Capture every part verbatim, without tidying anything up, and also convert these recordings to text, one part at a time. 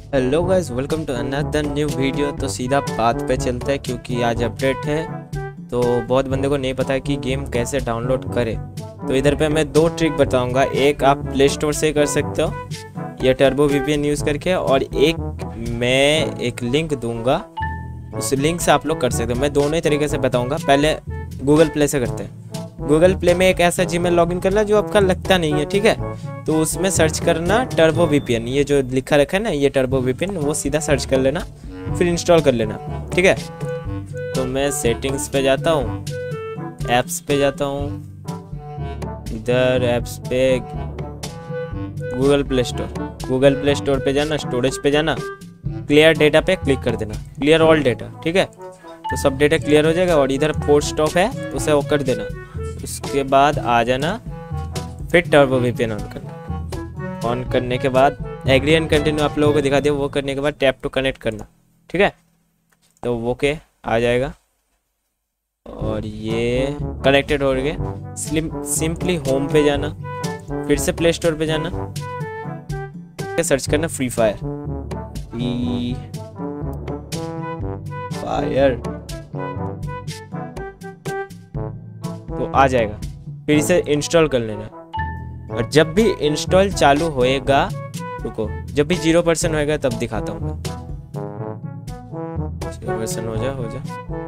Hello guys, welcome to another new video. तो सीधा बात पे चलते हैं क्योंकि आज अपडेट है। तो बहुत बंदे को नहीं पता है कि गेम कैसे डाउनलोड करें। तो इधर पे मैं दो ट्रिक बताऊंगा। एक आप प्ले स्टोर से कर सकते हो या टर्बो वीपीएन यूज़ करके, और एक मैं एक लिंक दूंगा, उस लिंक से आप लोग कर सकते हो। मैं दोनों ही तरीके से बताऊँगा। पहले गूगल प्ले से करते हैं। गूगल प्ले में एक ऐसा जीमेल लॉगिन करना जो आपका लगता नहीं है, ठीक है। तो उसमें सर्च करना टर्बो वीपीएन, ये जो लिखा रखा है ना, ये टर्बो वीपीएन, वो सीधा सर्च कर लेना, फिर इंस्टॉल कर लेना, ठीक है। तो मैं सेटिंग्स पे जाता हूँ, ऐप्स पे जाता हूँ, इधर ऐप्स पे Google Play Store, Google Play Store पे जाना, स्टोरेज पे जाना, क्लियर डेटा पे क्लिक कर देना, क्लियर ऑल डेटा, ठीक है। तो सब डेटा क्लियर हो जाएगा। और इधर फोर्स स्टॉप है, उसे वो कर देना। उसके बाद आ जाना, फिर टर्बो वीपीएन ऑन करना। ऑन करने के बाद एग्री एंड कंटिन्यू आप लोगों को दिखा दिया। वो करने के बाद टैप टू कनेक्ट करना, ठीक है। तो वो के आ जाएगा और ये कनेक्टेड हो गया। सिंपली होम पे जाना, फिर से प्ले स्टोर पे जाना, सर्च करना फ्री फायर, फ्री फायर, तो आ जाएगा। फिर इसे इंस्टॉल कर लेना। और जब भी इंस्टॉल चालू होएगा, रुको, जब भी जीरो परसेंट होएगा तब दिखाता हूँ। जीरो परसेंट हो जा हो जा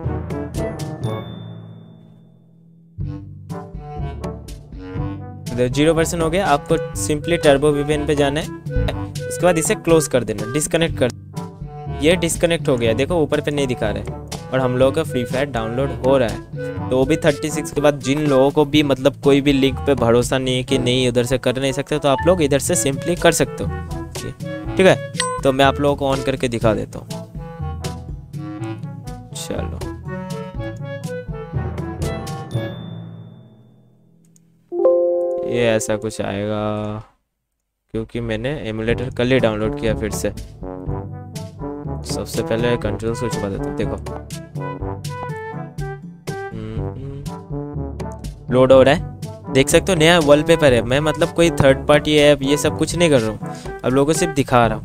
जीरो परसेंट हो गया। आपको सिंपली टर्बो वीपीएन पे जाना है। उसके बाद इसे क्लोज कर देना, डिस्कनेक्ट कर। ये डिस्कनेक्ट हो गया, देखो ऊपर पे नहीं दिखा रहा है। और हम लोगों का फ्री फायर डाउनलोड हो रहा है। तो वो भी छत्तीस के बाद। जिन लोगों को भी मतलब कोई भी लिंक पे भरोसा नहीं है कि नहीं उधर से कर नहीं सकते, तो आप लोग इधर से सिंपली कर सकते हो, ठीक है। तो मैं आप लोगों को ऑन करके दिखा देता हूँ। चलो, ये ऐसा कुछ आएगा क्योंकि मैंने एमुलेटर कल ही डाउनलोड किया फिर से। सबसे पहले कंट्रोल को छुपा देता हूँ। देखो लोड हो रहा है, देख सकते हो। नया वॉलपेपर है। मैं मतलब कोई थर्ड पार्टी ऐप ये सब कुछ नहीं कर रहा हूँ, अब लोगों को सिर्फ दिखा रहा हूँ।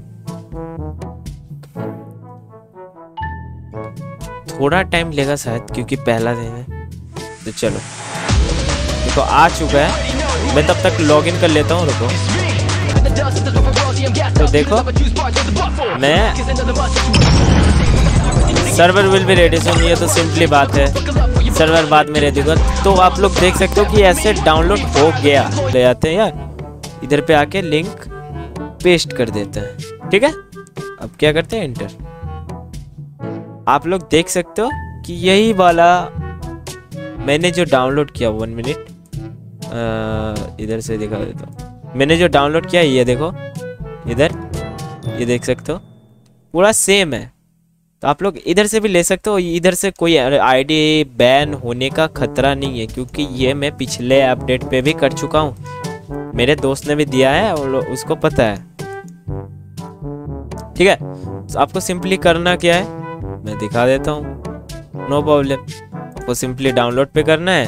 थोड़ा टाइम लेगा शायद क्योंकि पहला दिन है। तो चलो, देखो आ चुका है। मैं तब तक लॉगिन कर लेता हूँ, रुको। तो देखो, मैं server will be ready soon, ये तो सिंपली बात है, सर्वर बाद में रेडी होगा। तो आप लोग देख सकते हो कि ऐसे डाउनलोड हो गया। ले आते हैं यार, इधर पे आके लिंक पेस्ट कर देते हैं, ठीक है। अब क्या करते हैं, एंटर। आप लोग देख सकते हो कि यही वाला मैंने जो डाउनलोड किया, वन मिनट इधर से दिखा देता हूँ। मैंने जो डाउनलोड किया, ये देखो इधर, ये देख सकते हो पूरा सेम है। तो आप लोग इधर से भी ले सकते हो। इधर से कोई आईडी बैन होने का खतरा नहीं है क्योंकि ये मैं पिछले अपडेट पे भी कर चुका हूँ। मेरे दोस्त ने भी दिया है और उसको पता है, ठीक है। तो आपको सिंपली करना क्या है, मैं दिखा देता हूँ, नो प्रॉब्लम। आपको सिंपली डाउनलोड पे करना है।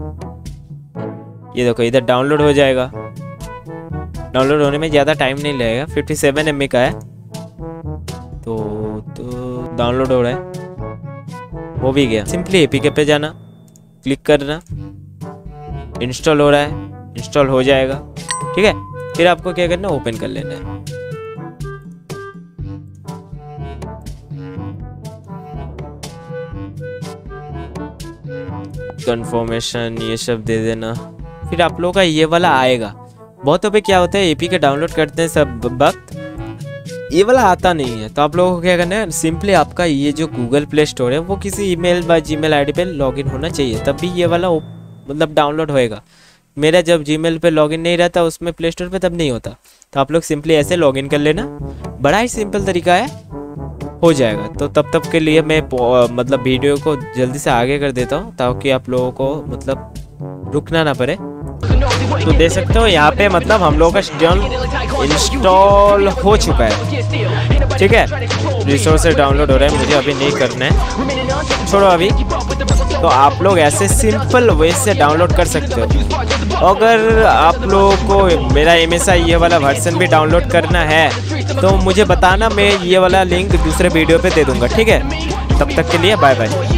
ये देखो इधर डाउनलोड हो जाएगा। डाउनलोड होने में ज़्यादा टाइम नहीं लगेगा। फिफ्टी सेवन एम बी का है। तो तो डाउनलोड हो रहा है, हो भी गया। सिंपली एपीके पे जाना, क्लिक करना, इंस्टॉल हो रहा है, इंस्टॉल हो जाएगा, ठीक है। फिर आपको क्या करना है, ओपन कर लेना है। कंफर्मेशन ये सब दे देना। फिर आप लोगों का ये वाला आएगा। बहुतों पे क्या होता है, एपीके डाउनलोड करते हैं सब वक्त, ये वाला आता नहीं है। तो आप लोगों को क्या करना है, सिंपली आपका ये जो गूगल प्ले स्टोर है वो किसी ईमेल बाय जीमेल आईडी पे लॉगिन होना चाहिए, तब भी ये वाला मतलब डाउनलोड होएगा। मेरा जब जीमेल पे लॉगिन नहीं रहता उसमें प्ले स्टोर पे, तब नहीं होता। तो आप लोग सिंपली ऐसे लॉगिन कर लेना। बड़ा ही सिंपल तरीका है, हो जाएगा। तो तब तक के लिए मैं मतलब वीडियो को जल्दी से आगे कर देता हूँ ताकि आप लोगों को मतलब रुकना ना पड़े। तो देख सकते हो यहाँ पे मतलब हम लोगों का स्टोन इंस्टॉल हो चुका है। ठीक है, रिसोर्स से डाउनलोड हो रहा है, मुझे अभी नहीं करना है, छोड़ो अभी। तो आप लोग ऐसे सिंपल वे से डाउनलोड कर सकते हो। अगर आप लोगों को मेरा एम एस आई ये वाला वर्जन भी डाउनलोड करना है तो मुझे बताना, मैं ये वाला लिंक दूसरे वीडियो पे दे दूंगा। ठीक है, तब तक के लिए बाय बाय।